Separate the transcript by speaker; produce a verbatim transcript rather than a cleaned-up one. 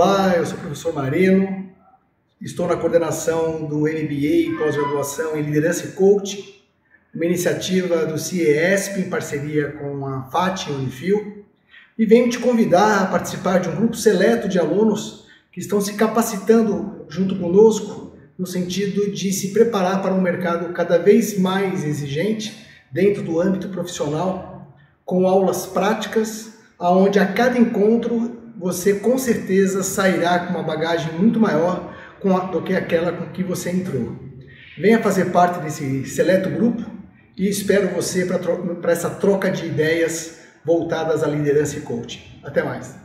Speaker 1: Olá, eu sou o professor Marino, estou na coordenação do M B A e pós-graduação em Liderança e Coaching, uma iniciativa do CIESP em parceria com a FAT e Unifil, e venho te convidar a participar de um grupo seleto de alunos que estão se capacitando junto conosco no sentido de se preparar para um mercado cada vez mais exigente dentro do âmbito profissional, com aulas práticas, onde a cada encontro você com certeza sairá com uma bagagem muito maior do que aquela com que você entrou. Venha fazer parte desse seleto grupo e espero você para essa troca de ideias voltadas à liderança e coaching. Até mais!